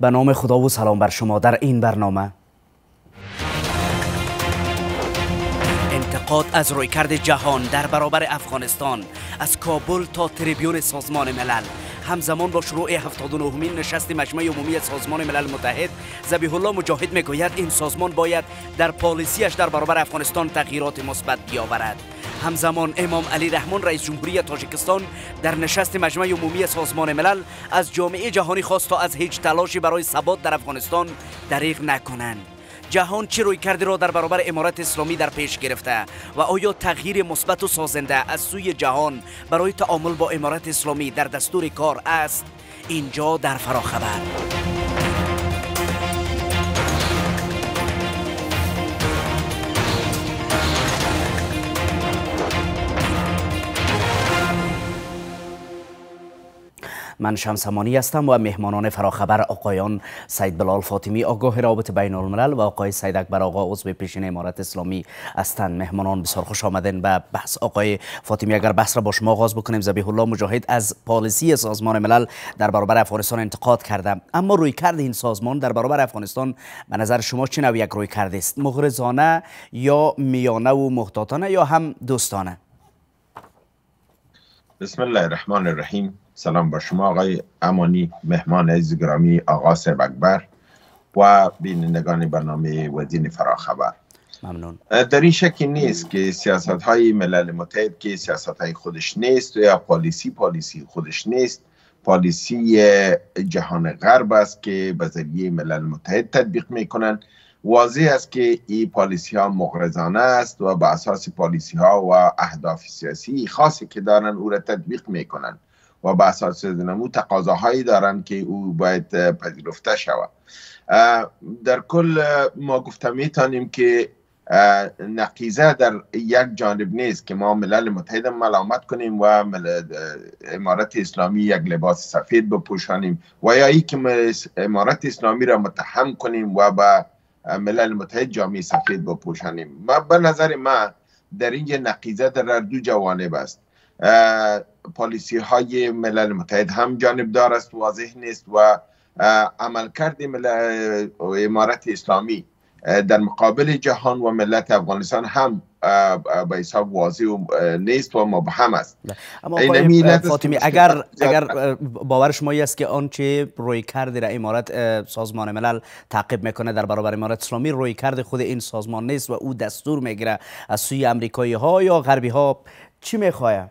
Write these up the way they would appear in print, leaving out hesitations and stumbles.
به نام خدا و سلام بر شما. در این برنامه انتقاد از رویکرد جهان در برابر افغانستان از کابل تا تریبیون سازمان ملل. همزمان با شروع 79مین نشست مجمع عمومی سازمان ملل متحد، ذبیح الله مجاهد میگوید این سازمان باید در پالیسیش در برابر افغانستان تغییرات مثبت بیاورد. همزمان امام علی رحمان رئیس جمهوری تاجیکستان در نشست مجمع عمومی سازمان ملل از جامعه جهانی خواست تا از هیچ تلاشی برای ثبات در افغانستان دریغ نکنند. جهان چه رویکردی را در برابر امارت اسلامی در پیش گرفته و آیا تغییر مثبت و سازنده از سوی جهان برای تعامل با امارت اسلامی در دستور کار است؟ اینجا در فراخبر. من شمس امانی هستم و مهمانان فراخبر آقایان سید بلال فاطمی آگاه روابط بین الملل و آقای سید اکبر آقا عضو پیشین امارت اسلامی هستند. مهمانان بسیار خوش آمدین به بحث. آقای فاطمی، اگر بحث را با شما آغاز بکنیم، ذبیح الله مجاهد از پالیسی سازمان ملل در برابر افغانستان انتقاد کرده، اما رویکرد این سازمان در برابر افغانستان به نظر شما چه نوع یک رویکرد است؟ مغرضانه یا میانه و محتاطانه یا هم دوستانه؟ بسم الله الرحمن الرحیم. سلام بر شما آقای امانی، مهمان عزیز گرامی آقا سید اکبر و بینندگان برنامه ودین فراخبر. ممنون. در این شکی نیست که سیاست های ملل متحد که سیاست های خودش نیست یا پالیسی خودش نیست، پالیسی جهان غرب است که به ذریعه ملل متحد تطبیق میکنن. واضح است که این پالیسی ها مغرضانه است و به اساس پالیسی ها و اهداف سیاسی خاصی که دارن او را تطبیق میکنن و به اساس نمو تقاضاهایی دارن که او باید پذیرفته شود. در کل ما گفته میتونیم که نقیضه در یک جانب نیست که ما ملل متحد ملامت کنیم و امارت اسلامی یک لباس سفید بپوشانیم و یا ای که امارت اسلامی را متهم کنیم و با ملل متحد جامعه سفید بپوشانیم. به نظر من در این نقیضه در دو جوانب است. پالیسی های ملل متحد هم جانبدار است، واضح نیست و عملکرد امارت اسلامی در مقابل جهان و ملت افغانستان هم به حساب واضح نیست و مبهم است. اما آقای فاطمی، اگر باور شما است که آنچه رویکرد را امارت سازمان ملل تعقیب میکنه در برابر امارت اسلامی رویکرد خود این سازمان نیست و او دستور میگیره از سوی امریکایی ها یا غربی ها، چی میخواه؟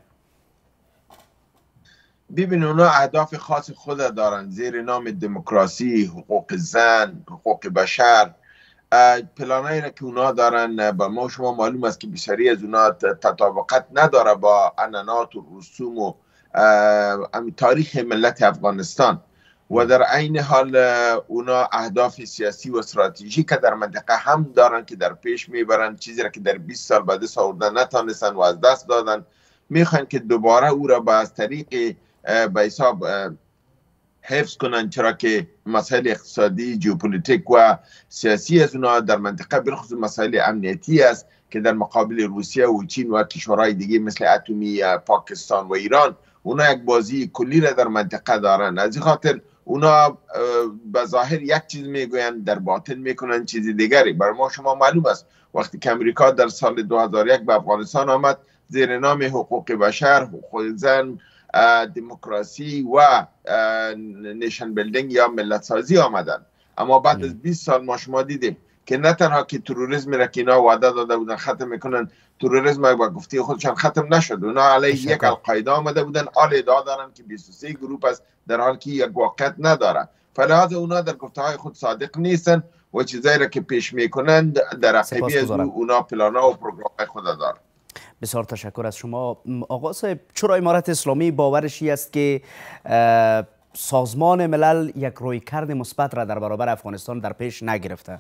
ببین، اونا اهداف خاص خود دارن زیر نام دموکراسی، حقوق زن، حقوق بشر. پلانایی را که اونا دارن با ما شما معلوم است که بسیاری از اونا تطابقت نداره با عنعنات و رسوم و تاریخ ملت افغانستان و در عین حال اونا اهداف سیاسی و استراتژیک که در منطقه هم دارن که در پیش میبرن، چیزی را که در 20 سال بعد ساوردن نتانستن و از دست دادن. میخوان که دوباره او را با از طریق به حساب حفظ کنن، چرا که مسائل اقتصادی، ژئوپلیتیک و سیاسی از اونا در منطقه بالخصوص مسائل امنیتی است که در مقابل روسیه و چین و کشورهای دیگه مثل اتمی پاکستان و ایران اونا یک بازی کلی را در منطقه دارن. از این خاطر اونا به ظاهر یک چیز میگویند، در باطن میکنن چیز دیگری. برای ما شما معلوم است وقتی که امریکا در سال 2001 به افغانستان آمد زیر نام حقوق بشر، حقوق زن، دموکراسی و نیشن بیلدینگ یا ملت سازی آمدن، اما بعد از 20 سال ما شما دیدیم که نه تنها که تروریسم را که اینا وعده داده بودن ختم میکنن، تروریسم با گفته خودشان ختم نشد. اونا علیه یک القاعده آمده بودن، حال ادعا دارن که 23 گروپ است در حالی که یک واقعیت نداره. فلذا اونا در گفته های خود صادق نیستن و چیزایی را که پیش میکنن در عقبی از اونا پلانا و پروگرام خود دارن. بسیار تشکر از شما. آقا صاحب، چرا امارت اسلامی باورش است که سازمان ملل یک رویکرد مثبت را در برابر افغانستان در پیش نگرفته؟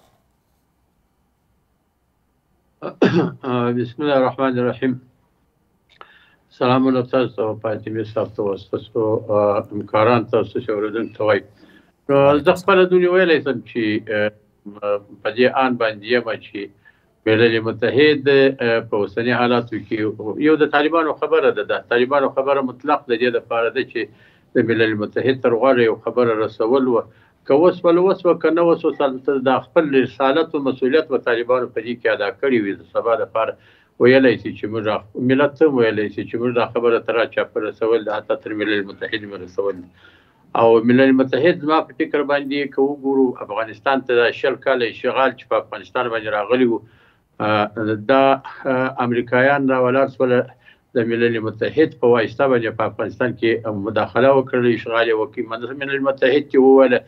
بسم الله الرحمن الرحیم. سلام علیکم تاسو فاطمه صاحب تاسو همکاران تاسو شوردن توای. زه خپل دونی ویلای سم چې په دې آن باندې ما چې ملل متحد په اوسني حالاتو کې یو د طالبانو خبره ده. د طالبانو خبره مطلق د دې لپاره ده چې د ملل متحد تر غاړه یو خبره رسول که وس که نه وس د خپل رسالت او مسؤلیت و طالبانو په دې کې ادا کړی وي د سبا لپاره ویلی شي چې موږ ملت ته ویلی شي چې موږ دا خبره تر چا په رسول د حتی تر ملل متحد مې رسول او ملل متحد زما په فکر باندې که وګورو افغانستان ته د 20 کاله اشغال چې په افغانستان باندې راغلی و دا امریکایان راولاړ شول د ملل متحد په واسطه باندې په افغانستان کې مداخله وکړه اشغال وکړي ملل متحد چې وویل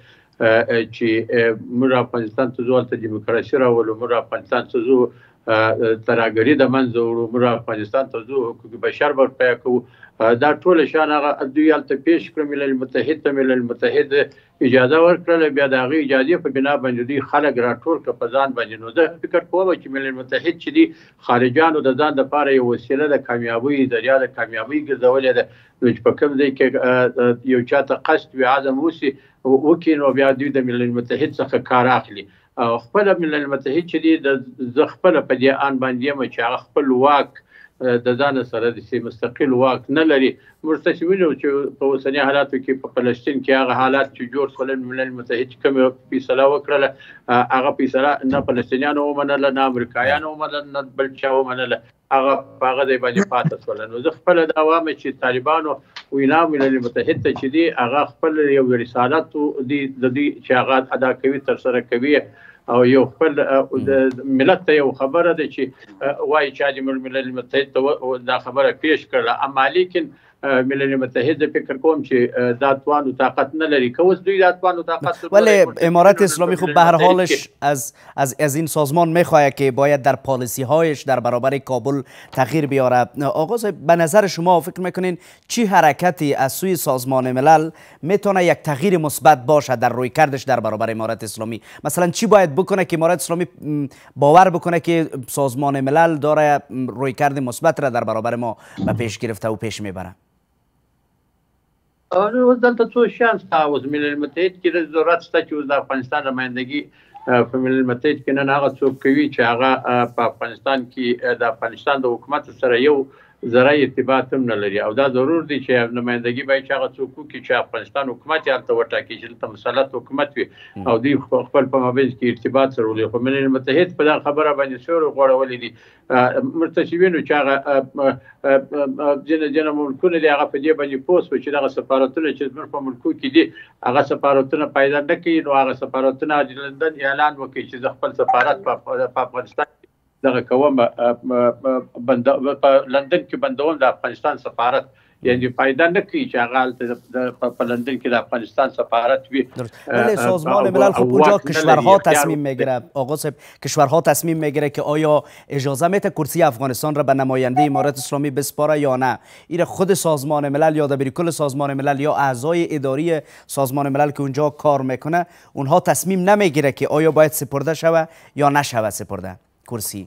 چې موږ افغانستان ته ځو هلته دیموکراسي راولو موږ افغانستان ته ځو ترهګري د منځه وړو موږ افغانستان ته ځو حقوق بشر برپا کوو دا ټول شان هغه دوی هلته پیش کړه ملل متحد ته ملل متحد اجازه ورکړله بیا د هغې اجازې په بنا باندې دوی خلک راټول کړه په ځان باندې نو زه فکر کوم چې ملل متحد چې دي خارجانو د ځان دپاره یو وسیله د کامیابۍ ذریعه د کامیابۍ ګرځولې ده نو چې په کوم ځای کې یو چاته قصد وي عزم وکړي نو بیا دوی د ملل متحد څخه کار اخلي او خپل ملل متحد چې دي زه خپله په دې آن باندې یم چې هغه خپل واک د ځان سره د مستقل واک نه لري موږ تاسو وینو چې په اوسني حالاتو کې په فلسطین کې هغه حالات چې جوړ شول ملل متحد کوم فیصله وکړله هغه فیصله نه فلسطینیانو ومنله نه امریکایانو ومنله نه بل چا ومنله هغه په هغه ځای باندې پاتې شول نو زه خپله دا وایم چې طالبانو وینا ملل متحد ته چې دي هغه خپل یو رسالت د دوی چې هغه ادا کوي ترسره کوي او یو خپل ملت ته یو خبره ده چې وایي چې ملل متحد ته دا خبره پیش کړله اما لیکن ملل متحد فکر کوم چې دا توان و طاقت نداری که اوس دوی دا توان و طاقت ولی امارت اسلامی خب به هر حالش از این سازمان میخواهد که باید در پالیسی هایش در برابر کابل تغییر بیاره. آقا صاحب به نظر شما فکر میکنین چی حرکتی از سوی سازمان ملل میتونه یک تغییر مثبت باشه در روی کردش در برابر امارت اسلامی؟ مثلا چی باید بکنه که امارت اسلامی باور بکنه که سازمان ملل داره روی کرد مثبت را در برابر ما به پیش گرفته و پیش میبره؟ اوس دلته څو شیان شته اوس ملل متحد کې ضرورت شته چې اوس د افغانستان نمایندګي په ملل متحد کې نن هغه څوک کوي چې هغه په افغانستان کې د افغانستان د حکومت سره یو ذره ارتباط هم نه لري او دا ضرور دی چې نمایندګي باید چې هغه څوک وکړي چې افغانستان حکومت یې هلته وټاکي چې دلته مسلط حکومت وي او دوی خپل په مابینځ کې ارتباط سره ولري خو ملل متحد په دغه خبره باندې سیوری غوړولی دي مرتشبینو چې هغه ځینې ملکونه دي هغه په دې باندې پوه شوه چې دغه سفارتونه چې زموږ په ملکو کې دي هغه سفارتونه پیدا نه کوي نو هغه سفارتونه د لندن اعلان وکړي چې زه خپل سفارت په افغانستان دغه کوم په لندن کې بندوم د افغانستان سفارت یعنی فایده نه کوي چې هغه په لندن کې د افغانستان سفارت وي. ولی سازمان ملل خب اونجا کشورها تصمیم میگیره آقا صاحب کشورها تصمیم میگیره که آیا اجازه میده کرسی افغانستان را به نماینده امارت اسلامی بسپاره یا نه. این خود سازمان ملل یا دبیرکل سازمان ملل یا اعضای اداری سازمان ملل که اونجا کار میکنه اونها تصمیم نمیگیره که آیا باید سپرده شوه یا نشوه سپرده کرسی.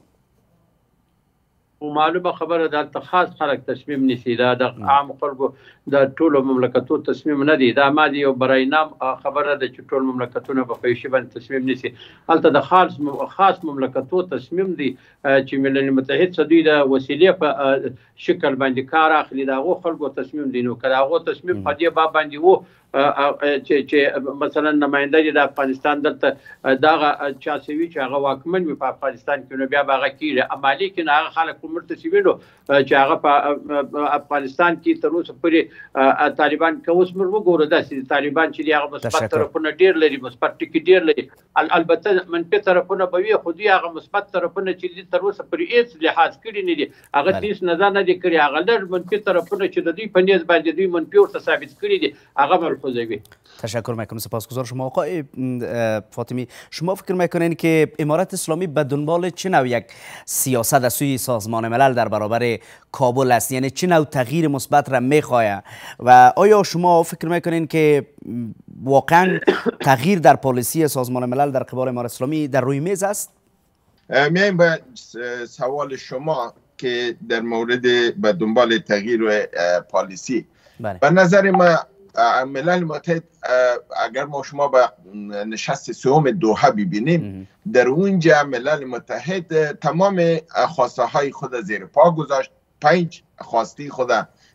و معلومه خبره دلته خاص خلک تصمیم نیسي دا د عام خلکو د ټولو مملکتو تصمیم نه دی دا ما دی یو برای نام خبره ده چې ټول مملکتونه په پیشي باندې تصمیم نیسي هلته د خاص مملکتو تصمیم دی چې ملل متحد څه دوی د وسیلې په شکل باندې کار اخلي د هغو خلکو تصمیم دی نو که د هغو تصمیم په دې باب باندې و چې مثلا نماینده د افغانستان دلته دغه چا سوي چې هغه واکمن وي په افغانستان کې نو بیا به هغه کېږي اما لیکن هغه خلک په مرتسبینو چې هغه په افغانستان کې تر اوسه پورې طالبان که اوس موږ وګورو داسې طالبان چې دي هغه مثبت طرفونه ډېر لري مثبت ټکي ډېر لري البته منفي طرفونه به وي خو دوی هغه مثبت طرفونه چې دي تر اوسه پورې هېڅ لحاظ کړي نه دي هغه هېڅ نظر نه دي کړي هغه لږ منفي طرفونه چې د دوی په نیز باندې دوی منفي ورته ثابت کړي دي هغه ملحوظوي. تشکر میکنم سپاسگزار شما. آقای فاطمی شما فکر میکنین که امارت اسلامی به دنبال چه نوع یک سیاست از سوی سازمان ملل در برابر کابل است یعنی چه نوع تغییر مثبت را میخواهد و آیا شما فکر میکنین که واقعا تغییر در پالیسی سازمان ملل در قبال امارت اسلامی در روی میز است؟ میایم به سوال شما که در مورد به دنبال تغییر پالیسی به نظر ما ملل متحد اگر ما شما به نشست سوم دوحه ببینیم در اونجا ملل متحد تمام خواسته های خود زیر پا گذاشت 5 خواسته خود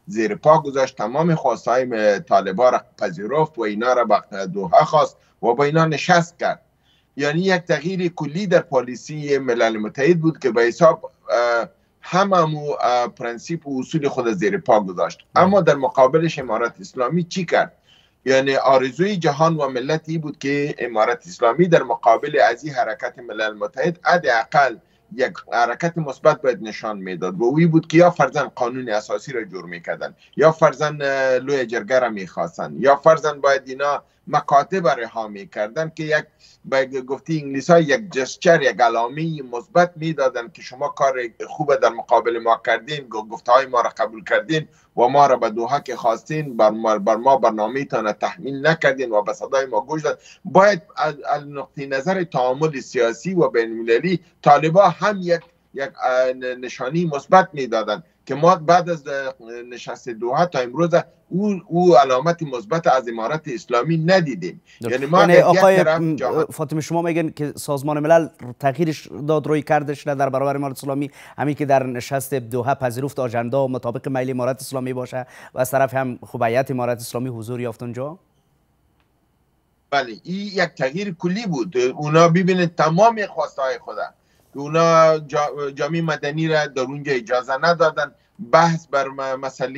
زیر پا گذاشت، تمام خواستهای طالبا را پذیرفت و اینا را به دوحه خواست و با اینا نشست کرد. یعنی یک تغییر کلی در پالیسی ملل متحد بود که به حساب هممو پرنسیپ و اصول خود زیر پا گذاشت. اما در مقابلش امارت اسلامی چی کرد؟ یعنی آرزوی جهان و ملتی بود که امارت اسلامی در مقابل از این حرکت ملل متحد حداقل یک حرکت مثبت باید نشان میداد و اوی بود که یا فرضاً قانون اساسی را جور میکردن، یا فرضاً لوی جرگه را میخواستن، یا فرضاً باید اینا مکاتب رها میکردن که یک به گفته انگلیس ها یک جسچر، یک علامه مثبت میدادن که شما کار خوب در مقابل ما کردین، گفته های ما را قبول کردین و ما را به دوحه که خواستین بر ما برنامه تان تحمیل نکردین و به صدای ما گوش داد. باید از نقطه نظر تعامل سیاسی و بین المللی طالبا هم یک نشانی مثبت میدادن که ما بعد از نشست دوحه تا امروز او علامت مثبت از امارت اسلامی ندیدیم. یعنی ما آقای فاطمی شما میگن که سازمان ملل تغییرش داد روی کردش در برابر امارت اسلامی، همین که در نشست دوحه پذیرفت آژانده مطابق میل امارت اسلامی باشه و از طرف هم هیئت امارت اسلامی حضور یافت اونجا؟ بله، این یک تغییر کلی بود. اونا ببینید تمام خواستهای خدا، اونا جامعه مدنی را در اونجا اجازه ندادن، بحث بر مسئله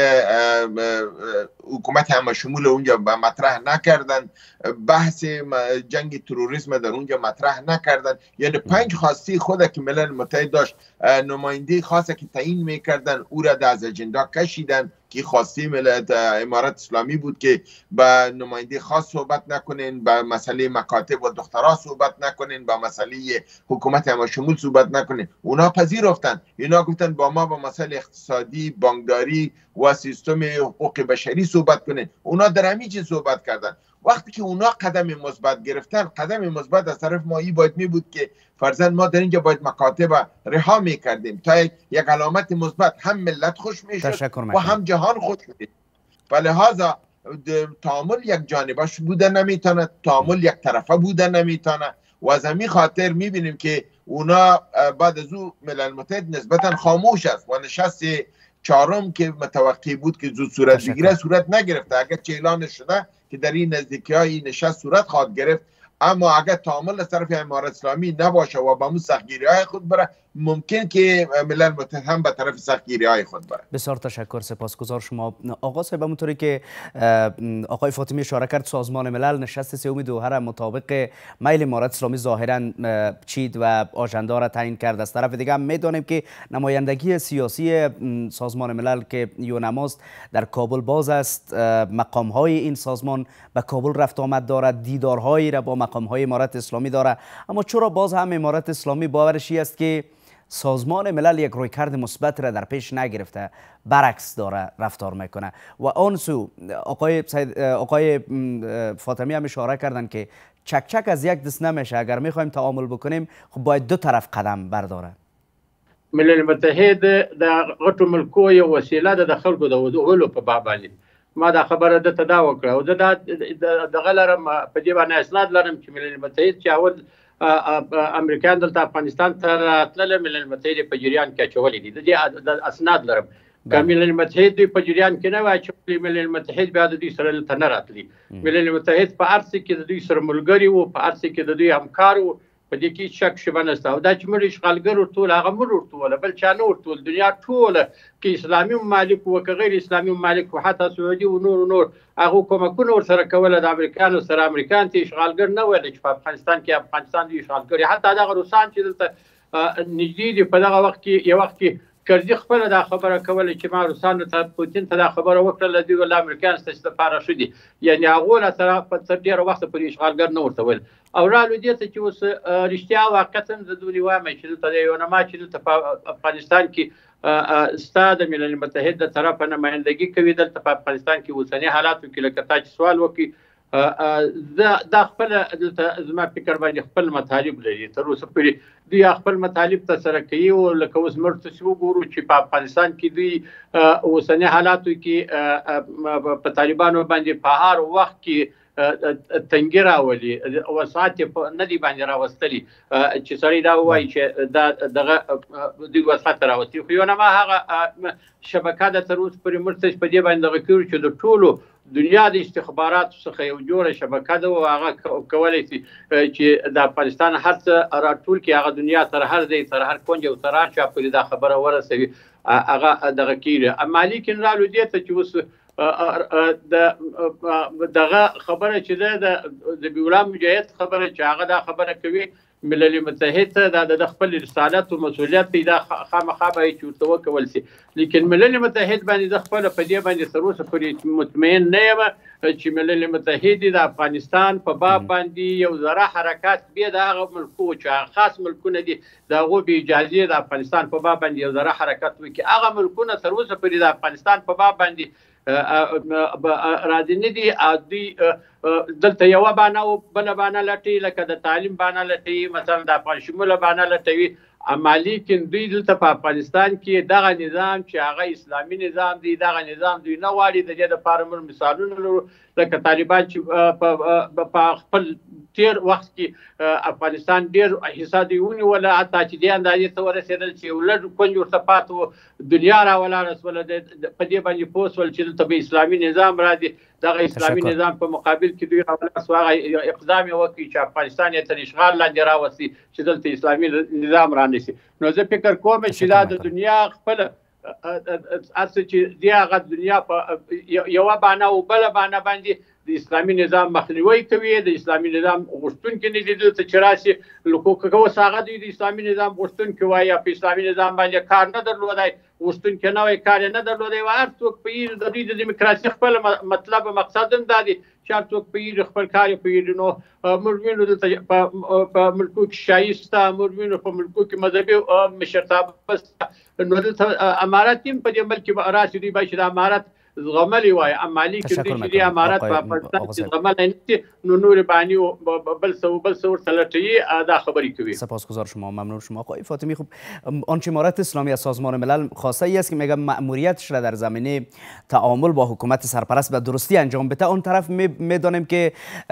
حکومت همشمول اونجا مطرح نکردن، بحث جنگ تروریسم در اونجا مطرح نکردن. یعنی 5 خواسته خود که ملل متحد داشت، نماینده خاصه که تعیین میکردن او را از اجندا کشیدن که خواسته امارت اسلامی بود که با نماینده خاص صحبت نکنین، با مسئله مکاتب و دخترها صحبت نکنین، با مسئله حکومت همشمول صحبت نکنین. اونا پذیرفتن، اینا گفتن با ما با مسئله اقتصادی، بانکداری و سیستم حقوق بشری صحبت کنین. اونا در همین چیز صحبت کردن. وقتی که اونا قدم مثبت گرفتن، قدم مثبت از طرف ما باید می بود که فرضاً ما در اینجا باید مکاتب رها میکردیم تا یک علامت مثبت هم ملت خوش میشد و هم جهان خوش میشد. فلهذا تعامل یک جانبه بوده نمیتونه، تعامل یک طرفه بوده نمیتونه و از همین خاطر میبینیم که اونا بعد از او ملل متحد نسبتا خاموش است و نشست 4 که متوقع بود که زود صورت بگیره صورت نگرفته. اگر چه اعلان شده که در این نزدیکی های نشست صورت خواهد گرفت، اما اگر تعامل از طرف امارت اسلامی نباشه و با اون سختگیری های خود بره، ممکن که ملل متحد هم به طرف سختگیری های خود بره. بسیار تشکر، سپاسگزار شما آقا صاحب. همونطوری که آقای فاطمی اشاره کرد، سازمان ملل نشست 3 دوحه را مطابق میل امارت اسلامی ظاهرا چید و آژانده را تعیین کرد. از طرف دیگه هم میدانیم که نمایندگی سیاسی سازمان ملل که یونماست در کابل باز است. مقام های این سازمان به کابل رفت آمد دارد، دیدارهایی را با مقام های امارت اسلامی دارد. اما چرا باز هم امارت اسلامی باورش است که سازمان ملل یک رویکرد مثبت را در پیش نگرفته، برعکس داره رفتار میکنه؟ و آن سو آقای فاطمی هم اشاره کردن که چک از یک دست نمیشه، اگر میخوایم تعامل بکنیم خب باید 2 طرف قدم برداره. ملل متحد د غټو ملکو یو وسیله ده د خلکو د ودغلو په باب باندې. ما دا خبره ده دا وکړه او دغه لرم په دې باندې اسناد لرم چې ملل متحد چې اول امریکایان دلته افغانستان ته راتلل، ملل متحد په جریان کې اچولي دي. د اسناد لرم که ملل متحد دوی په جریان کې نه وای اچولي، ملل متحد بیا د دوی سره دلته نه راتلي. ملل متحد په هر څه کې د دوی سره ملګري وو، په هر څه کې د دوی همکار وو، په دې کې شک شبه نشته. او دا چې موږ اشغالګر ورټول هغه موږ ورټول، بل چا نه ورټول. دنیا ټوله کې اسلامي ممالک او که غیر اسلامي ممالک او حتی سعودي او نور هغه کومکونه ورسره کوله د امریکایانو سره. امریکایان ته اشغالګر نه ویل چې په افغانستان کې افغانستان دی اشغالګر. حتی دغه روسان چې دلته نږدې دي په دغه وخت کې یو وخت کې کرزي خپله دا خبره کوله چې ما روسانو ته پوتین ته دا خبره وکړله، دوی ول امریکایان ستاسو لپاره ښه دي. یعنې هغو له سره په ډېره وخته پورې اشغالګر نه ورته ویل. او رالو دې ته چې اوس رښتیا واقعتا زه دوی وایم چې دلته د یونما چې دلته په افغانستان کې ستا د ملل متحد د طرفه نمایندګي کوي دلته په افغانستان کې اوسني حالاتو کې، لکه تا چې سوال وکړي، دا خپله دلته زما فکر باندې خپل مطالب لري. تر اوسه پورې دوی خپل مطالب ترسره کوي. او لکه اوس موږ تاسې وګورو چې په افغانستان کې دوی اوسني حالاتو کې په طالبانو باندې په هر وخت کې تنګي راولي وسعت نه دی باندې راوستلي چې سړی دا وایي چې دا دغه دوی وسعت راوستي خو یو نه ما هغه شبکه د تر اوسه پورې مرتج په دې باندې دغه کړي چې د ټولو دنیا د استخباراتو څخه یو جوړه شبکه ده او هغه کولی شي چې د افغانستان هر څه راټول کړي، هغه دنیا تر هر ځای تر هر کونج او تر هر چا پورې دا خبره ورسوي، هغه دغه کېږي. اما لیکن رالو دې ته چې اوس دغه خبره چې ده د ذبیح الله مجاهد خبره چې هغه دا خبره کوي ملل متحد ته د خپل رسالت او مسؤلیت پیدا خامخا به چې ورته وکول شي، لیکن ملل متحد باندې د خپل په دې باندې تر اوسه پورې مطمئن نه یم چې ملل متحد د افغانستان په باب باندې یو ذره حرکات بیا د هغه ملکو چې خاص ملکونه دي د هغو بې اجازې د افغانستان په باب باندې یو ذره حرکت وکړي. هغه ملکونه تر اوسه پورې د افغانستان په باب باندې راځي نه دي، دلته یوه بانه او بله بانه لټوي، لکه د تعلیم بانه لټوي، مثلا د افغان شموله بانه لټوي. اما لیکن دوی دلته په افغانستان کې دغه نظام چې هغه اسلامي نظام دی، دغه نظام دوی نه غواړي. د دې دپاره موږ مثالونه لرو لکه طالبان چې په خپل تیر وخت کې افغانستان ډېر حصه دوی ونیوله، حتی چې دې اندازې ته ورسېدل چې یو لږ کونج ورته پاتې و، دنیا راولاړه سوله، په دې باندې پوه سول چې دلته به اسلامي نظام راځي. دغه اسلامي نظام په مقابل کې دوی راولاړ سو، هغه اقدام یې وکړي چې افغانستان یې تر اشغال لاندې راوستي چې دلته اسلامي نظام رانیسي. نو زه فکر کوم چې دا د دنیا خپله هڅه چې دی هغه دنیا په یوه بانه او بله بانه باندې د اسلامي نظام مخنیوی کوي، د اسلامي نظام غوښتونکي نه دي دلته چې راشي. لکه اوس هغه دوی د اسلامي نظام غوښتونکي وایي، په اسلامي نظام باندې کار نه درلودی، غوښتونکي نه وایي کار یې نه درلودی. هر څوک پوهېږي د دوی د ډیموکراسي خپل مطلب مقصد هم دا دی چې هر څوک پوهېږي خپل کار یې پوهېږي. نو موږ وینو دلته په ملکو کې شایي شته، موږ وینو په ملکو کې مذهبي مشرتابه شته. نو دلته امارت هم په دې ملک کې راشي، دوی باید چې د امارت زغملی وای، اما لیکن دوی چې د امارت په افغانستان کې زغملی نه، نو نور باني بل څه ورته لټوي، دا خبرې کوي. سپاسگزار شما، ممنون شما آقای فاطمی. خب آنچه امارت اسلامی از سازمان ملل خواسته ای است که میگه مأموریتش را در زمینه تعامل با حکومت سرپرست به درستی انجام بده. اون طرف میدانیم که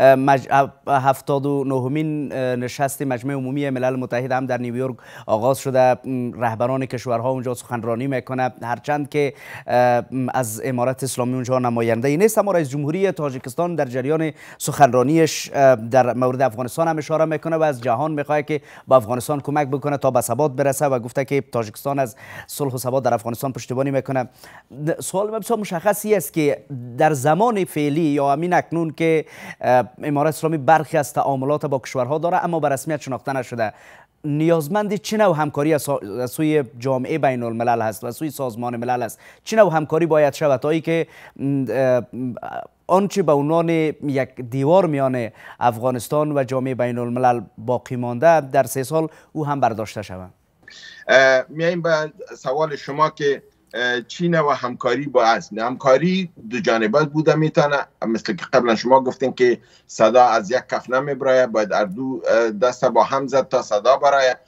79مین نشست مجمع عمومی ملل متحد هم در نیویورک آغاز شده، رهبران کشورها اونجا سخنرانی میکنه، هرچند که از امارت اسلامی اونجا نماینده نیست، اما رئیس جمهوری تاجیکستان در جریان سخنرانیش در مورد افغانستان هم اشاره میکنه و از جهان میخواد که با افغانستان کمک بکنه تا به ثبات برسه و گفته که تاجیکستان از صلح و ثبات در افغانستان پشتیبانی میکنه. سوال بسیار مشخصی است که در زمان فعلی یا همین اکنون که امارت اسلامی برخی از تعاملات با کشورها داره اما به رسمیت شناخته نشده، نیازمند چه نوع همکاری از سوی جامعه بین الملل هست و سوی سازمان ملل است؟ چه نوع همکاری باید شود تا که آنچه به عنوان یک دیوار میان افغانستان و جامعه بین الملل باقی مانده در 3 سال او هم برداشته شود؟ میاییم به سوال شما که چی نوع همکاری با است. همکاری دو جانبه بوده میتونه، مثل که قبلا شما گفتین که صدا از یک کف نمیبرایه، باید اردو دست با هم زد تا صدا برایه.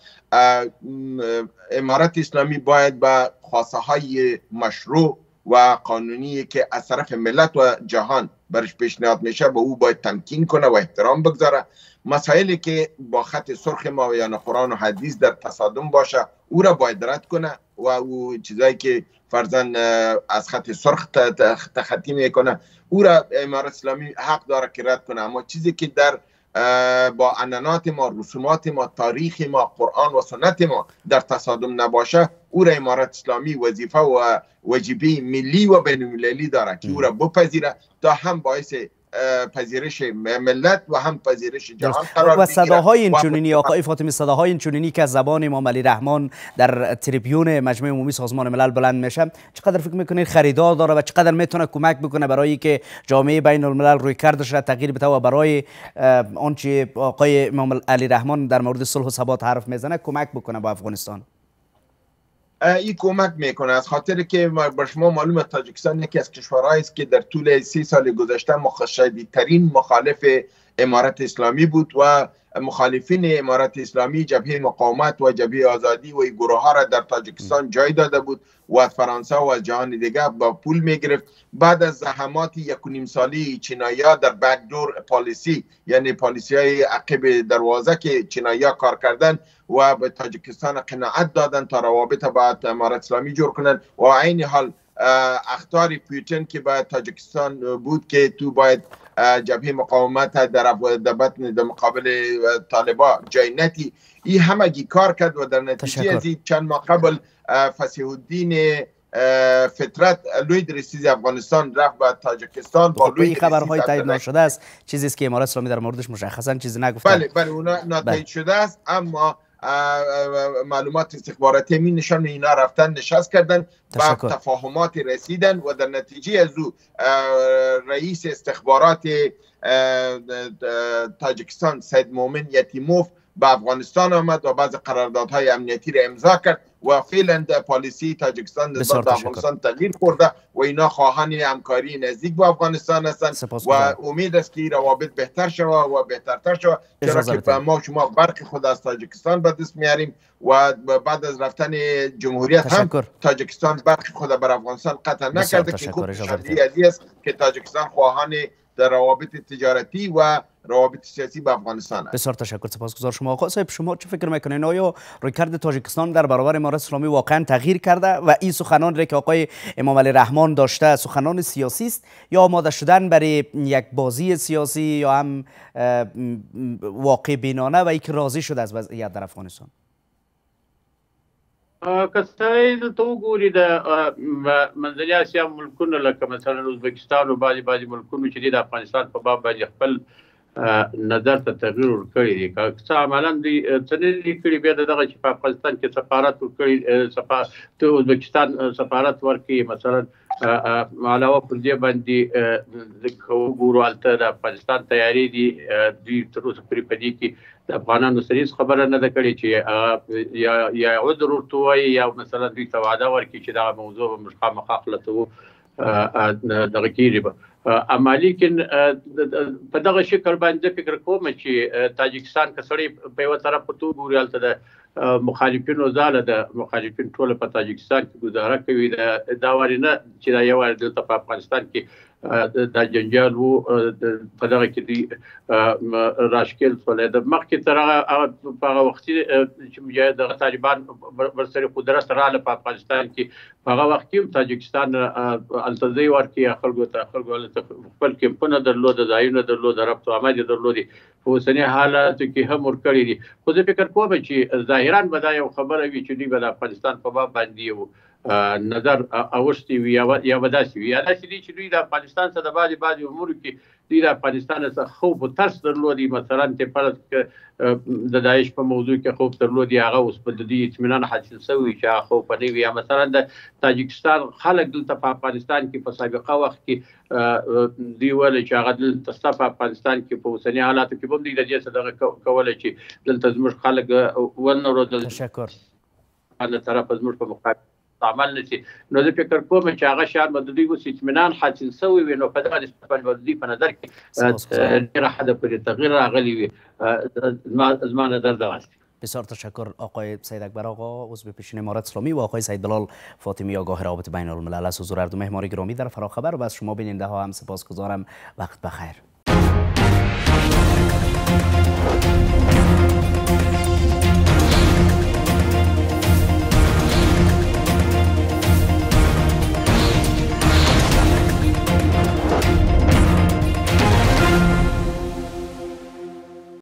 امارت اسلامی باید با خواسته های مشروع و قانونی که از طرف ملت و جهان برش پیشنهاد میشه به او باید تمکین کنه و احترام بگذاره. مسائلی که با خط سرخ ما و یا قرآن و حدیث در تصادم باشه او را باید رد کنه و او چیزایی که فرضاً از خط سرخ تخطی میکنه او را امارت اسلامی حق داره که رد کنه. اما چیزی که در با عنعنات ما، رسومات ما، تاریخ ما، قرآن و سنت ما در تصادم نباشه، او را امارت اسلامی وظیفه و واجبی ملی و بین المللی داره که او را بپذیره تا هم باعث پذیرش ملت و هم پذیرش جهان قرار بگیره. و صداهای اینچنینی آقای فاطمی، صداهای اینچنینی که از زبان امام علی رحمان در تریبیون مجمع عمومی سازمان ملل بلند میشه، چقدر فکر میکنید خریدار داره و چقدر میتونه کمک بکنه برای که جامعه بین الملل روی کردش را تغییر بده و برای آنچه آقای امام علی رحمان در مورد صلح و ثبات حرف میزنه کمک بکنه با افغانستان؟ این کمک میکنه، از خاطر که بر شما معلومه تاجیکستان یکی از کشورهایی است که در طول 30 سال گذشته شدیدترین مخالف امارت اسلامی بود و مخالفین امارت اسلامی، جبهه مقاومت و جبهه آزادی و گروه ها را در تاجیکستان جای داده بود و از فرانسه و از جهان دیگه با پول میگرفت. بعد از زحمات 1.5 سالی چینایی‌ها در بکدور پالیسی، یعنی پالیسی های عقب دروازه که چینایی‌ها کار کردن و به تاجیکستان قناعت دادن تا روابط با امارت اسلامی جور کنن و عین حال اخطار پوتین که به تاجیکستان بود که تو باید جبهه مقاومت در بطن در مقابل طالبا جای نتی، این همگی کار کرد و در نتیجه از چند ماه قبل فصیح الدین فطرت لوی درستیز افغانستان رفت به تاجیکستان با لوی خبرهای تایید نشده است، چیزی است که امارات اسلامی در موردش مشخصا چیزی نگفتند. بله اونا ناتایید شده است، اما معلومات استخباراتی می نشان اینا رفتن نشست کردن و تفاهمات رسیدن و در نتیجه از او رئیس استخبارات تاجیکستان سید مومن یتیموف به افغانستان آمد و بعض قراردادهای امنیتی را امضا کرد و فعلا پالیسی تاجیکستان نسبت به افغانستان تغییر خورده و اینا خواهان همکاری نزدیک با افغانستان هستند و امید است که روابط بهتر شود و بهترتر شود، چرا که ما شما برخی خود از تاجیکستان به دست میاریم و بعد از رفتن جمهوریت هم تاجیکستان برخی خود بر افغانستان قطع نکرده که خوب شدیدی است که تاجیکستان خواهان در روابط تجارتی و روابط سیاسی با افغانستان است. بسیار تشکر، سپاسگزار شما. آقا صاحب شما چه فکر میکنین؟ آیا رویکرد تاجیکستان در برابر امارت اسلامی واقعا تغییر کرده و این سخنان را که آقای امام علی رحمان داشته سخنان سیاسی است یا آماده شدن برای یک بازی سیاسی یا هم واقع بینانه و اینکه راضی شده از وضعیت در افغانستان؟ کسایی ته وګوري د منځنۍ اسیا ملکونه لکه مثلا ازبکستان او بعضي ملکونو چې د افغانستان په باب باندې خپل نظر ته تغییر ورکړی دی، که څه عملا دوی څه نه دي کړي، بیا دغه چې په افغانستان کې سفارت ورکړي، د ازبکستان سفارت ورکړي مثلا علاوه پر دې باندې وګورو هلته د افغانستان تیاری دي، دوی تر اوسه پورې په دې کې د افغانانو سره هېڅ خبره نه ده کړې چې یا عذر ورته ووایي یا مثلا دوی ته وعده ورکړي چې دغه موضوع به موږ خامخا خلطوو دغه کېږي به. اما لیکن په دغه شکل باندې فکر کوم چې تاجیکستان که سړی په یوه طرف ورته وګوري هلته د مخالفینو ځاله د مخالفین ټوله په تاجیکستان کې ګزاره کوي، دا وارې نه چې دا یو وارې دلته په افغانستان کې دا جنجال وو په دغه کې دوی راشکل شولی د مخکې تر هغه په هغه وختي چې مجاهد دغه طالبان ورسره قدرت راغله په افغانستان کې، په هغه وخت کې هم تاجیکستان هلته ځای ورکړي، خلکو هلته خپل کمپونه درلوده، ځایونه درلوده، ربط و عمل یې درلودې، په اوسني حالاتو کې هم ورکړي دي. خو زه فکر کوم چې ظاهرا به دا یو خبره وي چې دوی به د افغانستان په باب باندې یو نظر اوښتي وي یا به داسې وي، یا داسې دي چې دوی د افغانستان څخه د بعضې امورو کې دوی د افغانستان څخه خوف و ترس درلودي، مثلا ته فرض د داعش په موضوع کې خوف درلودي، هغه اوس په د دې اطمینان حاصل شوی چې هغه خوف نه وي، یا مثلا د تاجیکستان خلک دلته په افغانستان کې په سابقه وخت کې دوی ویل چې هغه دلته ستا په افغانستان کې په اوسني حالاتو کې به هم دوی د دې څه دغه کولی چې دلته زموږ خلک ونه روزل د طرفه زموږ په مقابل عمل نشي. نو زه فکر کوم چې هغه شیان به د دوی اوس اطمینان حاصل شوی وي، نو په دغه نسبت باندې به د دوی په نظر کې ډېره حده پورې تغییر راغلی وي. زما نظر دغه است. بسیار تشکر آقای سید اکبر آقا عضو پیشین امارت اسلامی و آقای سید بلال فاطمی آگاه روابط بین الملل از حضور هر دو مهمان گرامی در فراخبر و از شما بیننده ها هم سپاسگزارم. وقت بخیر.